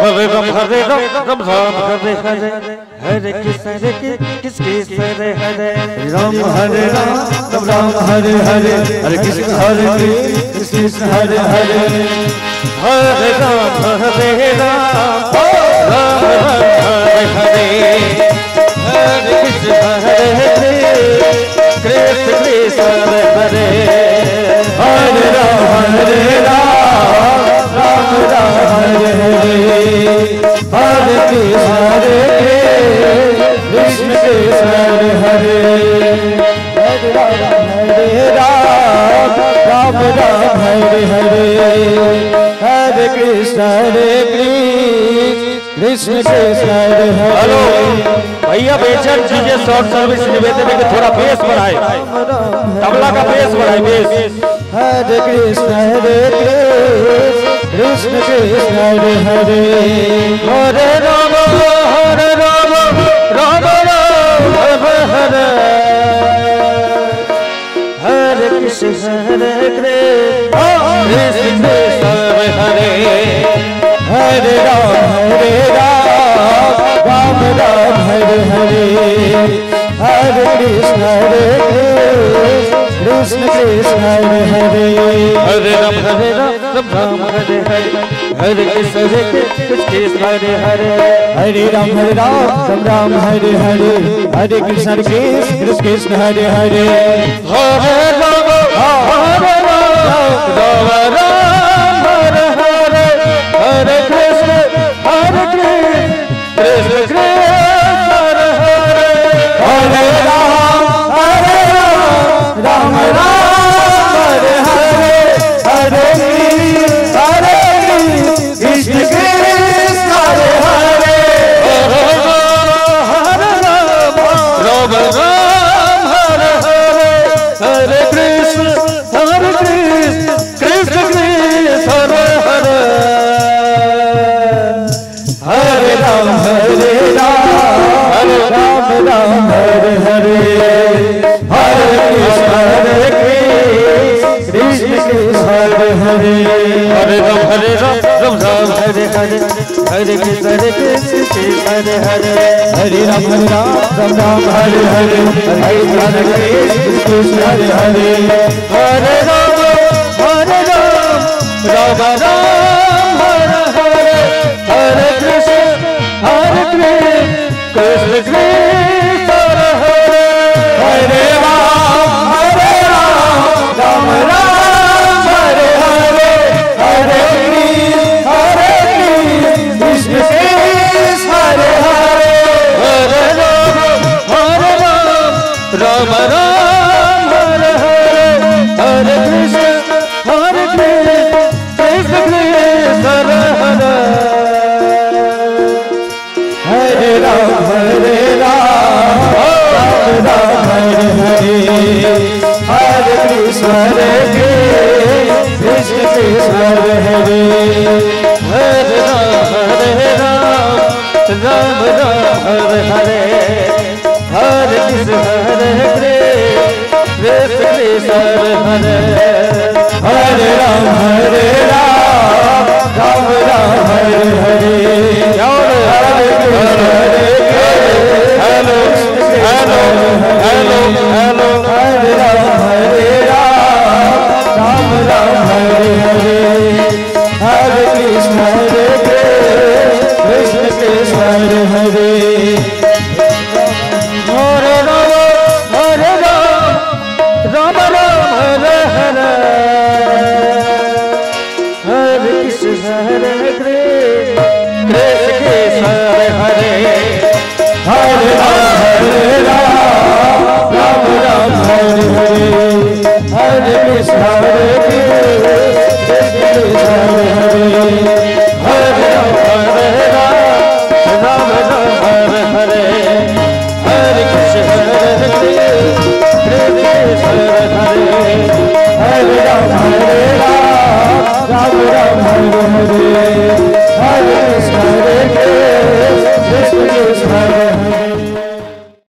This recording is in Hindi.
हरे राम राम हरे हरे हरे कृष्ण हरे हरे राम हरे राम हरे हरे हरे कृष्ण हरे कृष्ण हरे हरे हरे राम हरे हरे हरे कृष्ण हरे कृष्ण हरे हरे हरे राम हरे हरे हरे कृष्ण हरे हरे हरे राम हरे हरे हरे कृष्ण हरे हरे। हेलो भैया बेचन चीजें शॉर्ट सर्विस निवेदन में थोड़ा बेस बढ़ाए, तबला का बेस बढ़ाए bass. Hare Krishna Krishna Hare Hare Hare Ram Ram Ram Hare Hare Hare Krishna Hare Krishna Hare Hare Hare Ram Hare Hare Hare Krishna Hare Hare Hare Ram Ram Hare Hare Hare Krishna Hare Hare Hare Ram Ram Hare Hare Hare Krishna Krishna Hare Hare Hare Ram Hare Hare Hare Krishna Krishna Hare Hare Hare Ram Hare Hare Hare Krishna Hare Hare Ram Hare Hare Hare Krishna Krishna Hare Hare Hare Ram Hare Hare Hare Krishna Hare Hare Hare Ram Hare Hare Hare Krishna Hare Hare Hare Ram Hare Hare Hare Krishna Hare Hare Hare Ram Ram Hare Hare Hare Krishna Krishna Hare Hare Hare Ram Hare Hare Hare Krishna Hare Hare Hare Ram Ram Hare Hare Hare Krishna Krishna Hare Hare Hare Ram Hare Hare Hare Krishna Krishna Hare Hare Hare Ram Ram Hare Hare Hare Krishna Hare Hare Hare Ram Hare Hare hello hello hello hello Hare Ram Hare Hare Hare Krishna Hare Hare Hare Ram Ram Hare Hare Hare Krishna Hare Krishna Hare Hare Hare Ram Hare Hare Hare Krishna Hare Hare Ram Hare Hare Hare Krishna Hare Hare Ram Hare Hare Hare Krishna हरे